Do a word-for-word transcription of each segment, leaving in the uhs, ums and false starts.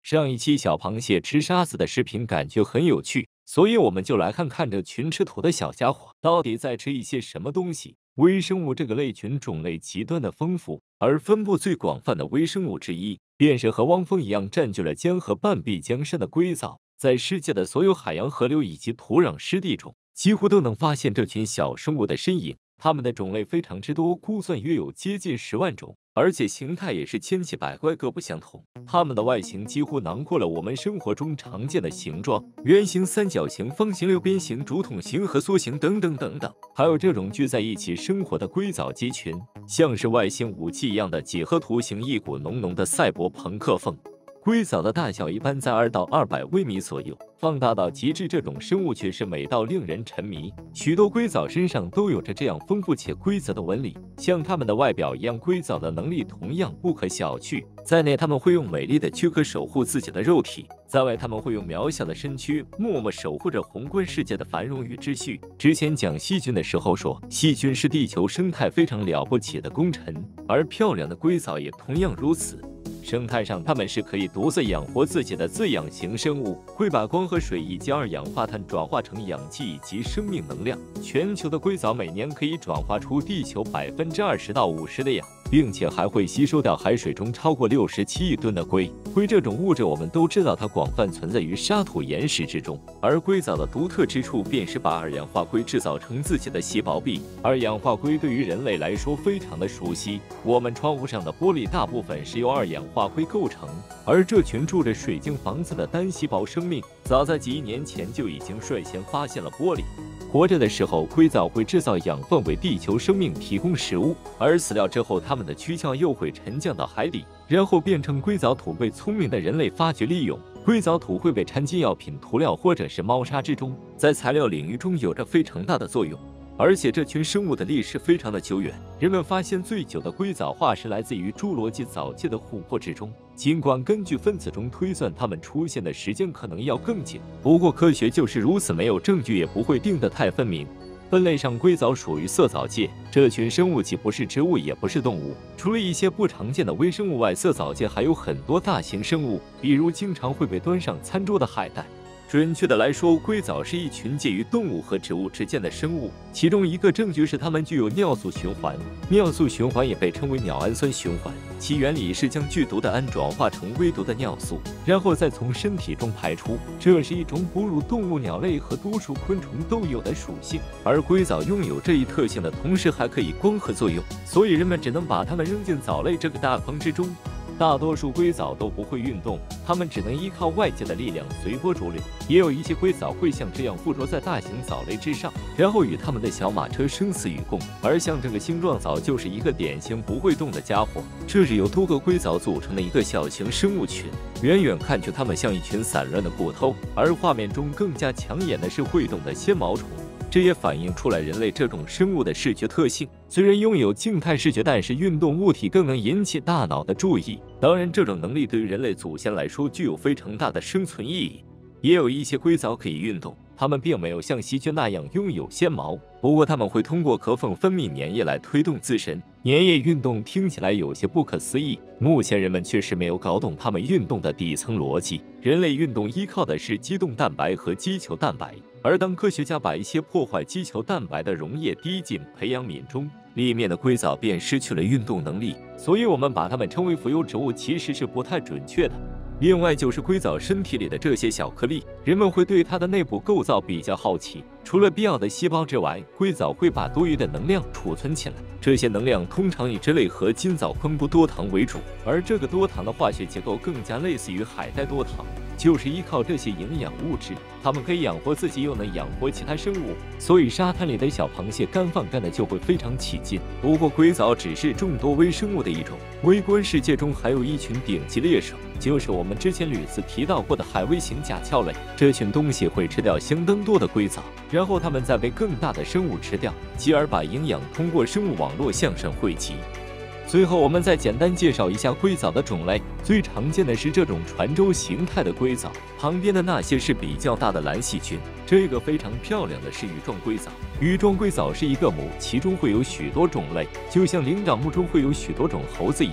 上一期小螃蟹吃沙子的视频感觉很有趣，所以我们就来看看这群吃土的小家伙到底在吃一些什么东西。微生物这个类群种类极端的丰富，而分布最广泛的微生物之一，便是和汪峰一样占据了江河半壁江山的硅藻。在世界的所有海洋、河流以及土壤湿地中，几乎都能发现这群小生物的身影。它们的种类非常之多，估算约有接近十万种，而且形态也是千奇百怪，各不相同。它们的外形几乎囊括了我们生活中常见的形状：圆形、三角形、方形、六边形、竹筒形和梭形等等等等。还有这种聚在一起生活的硅藻基群，像是外星武器一样的几何图形，一股浓浓的赛博朋克风。硅藻的大小一般在二到二百微米左右，放大到极致，这种生物却是美到令人沉迷。许多硅藻身上都有着这样丰富且规则的纹理，像它们的外表一样，硅藻的能力同样不可小觑。在内，它们会用美丽的躯壳守护自己的肉体；在外，它们会用渺小的身躯默默守护着宏观世界的繁荣与秩序。之前讲细菌的时候说，细菌是地球生态非常了不起的功臣，而漂亮的硅藻也同样如此。生态上，它们是可以独自养活自己的自养型生物，会把光和水以及二氧化碳转化成氧气以及生命能量。全球的硅藻每年可以转化出地球百分之二十到五十的氧，并且还会吸收掉海水中超过六十七亿吨的硅。硅这种物质，我们都知道它广泛存在于沙土岩石之中，而硅藻的独特之处便是把二氧化硅制造成自己的细胞壁。二氧化硅对于人类来说非常的熟悉，我们窗户上的玻璃大部分是由二氧化硅构成，而这群住着水晶房子的单细胞生命，早在几亿年前就已经率先发现了玻璃。活着的时候，硅藻会制造养分为地球生命提供食物，而死掉之后，它们的躯壳又会沉降到海底，然后变成硅藻土，被聪明的人类发掘利用。硅藻土会被掺进药品、涂料或者是猫砂之中，在材料领域中有着非常大的作用。而且这群生物的历史非常的久远，人们发现最久的硅藻化石来自于侏罗纪早期的琥珀之中。尽管根据分子钟推算，它们出现的时间可能要更近，不过科学就是如此，没有证据也不会定得太分明。分类上，硅藻属于色藻界，这群生物既不是植物，也不是动物。除了一些不常见的微生物外，色藻界还有很多大型生物，比如经常会被端上餐桌的海带。准确的来说，硅藻是一群介于动物和植物之间的生物，其中一个证据是它们具有尿素循环。尿素循环也被称为鸟氨酸循环，其原理是将剧毒的氨转化成微毒的尿素，然后再从身体中排出。这是一种哺乳动物、鸟类和多数昆虫都有的属性。而硅藻拥有这一特性的同时，还可以光合作用，所以人们只能把它们扔进藻类这个大坑之中。大多数硅藻都不会运动，它们只能依靠外界的力量随波逐流。也有一些硅藻会像这样附着在大型藻类之上，然后与它们的小马车生死与共。而像这个星状藻就是一个典型不会动的家伙，这是由多个硅藻组成的一个小型生物群。远远看去，它们像一群散乱的骨头，而画面中更加抢眼的是会动的纤毛虫。这也反映出来人类这种生物的视觉特性，虽然拥有静态视觉，但是运动物体更能引起大脑的注意。当然，这种能力对于人类祖先来说具有非常大的生存意义。也有一些硅藻可以运动，它们并没有像细菌那样拥有纤毛，不过它们会通过壳缝分泌粘液来推动自身。粘液运动听起来有些不可思议，目前人们确实没有搞懂它们运动的底层逻辑。人类运动依靠的是肌动蛋白和肌球蛋白，而当科学家把一些破坏肌球蛋白的溶液滴进培养皿中，里面的硅藻便失去了运动能力，所以我们把它们称为浮游植物，其实是不太准确的。另外就是硅藻身体里的这些小颗粒，人们会对它的内部构造比较好奇。除了必要的细胞之外，硅藻会把多余的能量储存起来，这些能量通常以脂类和金枣昆布多糖为主，而这个多糖的化学结构更加类似于海带多糖，就是依靠这些营养物质，它们可以养活自己，又能养活其他生物，所以沙滩里的小螃蟹干饭干的就会非常起劲。不过硅藻只是众多微生物的一种，微观世界中还有一群顶级猎手，就是我们之前屡次提到过的海微型甲壳类。这群东西会吃掉相当多的硅藻，然后它们再被更大的生物吃掉，继而把营养通过生物网络向上汇集。最后，我们再简单介绍一下硅藻的种类。最常见的是这种船舟形态的硅藻，旁边的那些是比较大的蓝细菌。这个非常漂亮的是羽状硅藻。羽状硅藻是一个母，其中会有许多种类，就像灵长目中会有许多种猴子一样。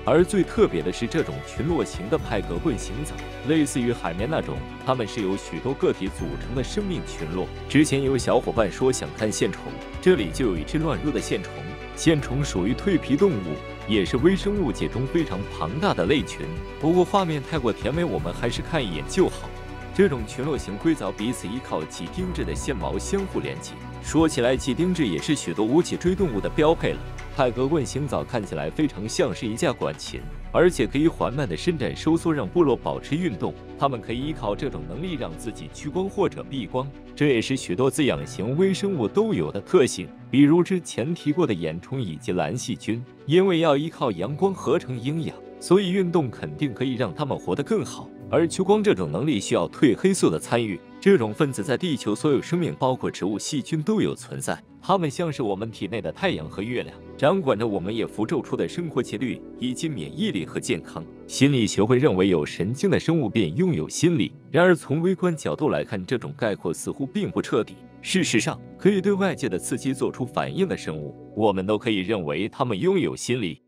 而最特别的是，这种群落型的派格棍行藻，类似于海绵那种，它们是由许多个体组成的生命群落。之前有小伙伴说想看线虫，这里就有一只乱入的线虫。线虫属于蜕皮动物，也是微生物界中非常庞大的类群。不过画面太过甜美，我们还是看一眼就好。这种群落型硅藻彼此依靠几丁质的线毛相互连接，说起来几丁质也是许多无脊椎动物的标配了。派格棍行藻看起来非常像是一架管琴，而且可以缓慢地伸展收缩，让部落保持运动。它们可以依靠这种能力让自己趋光或者避光，这也是许多自养型微生物都有的特性，比如之前提过的眼虫以及蓝细菌。因为要依靠阳光合成营养，所以运动肯定可以让它们活得更好。而趋光这种能力需要褪黑素的参与，这种分子在地球所有生命，包括植物、细菌都有存在。它们像是我们体内的太阳和月亮，掌管着我们也符咒出的生活节律以及免疫力和健康。心理学会认为有神经的生物便拥有心理，然而从微观角度来看，这种概括似乎并不彻底。事实上，可以对外界的刺激做出反应的生物，我们都可以认为它们拥有心理。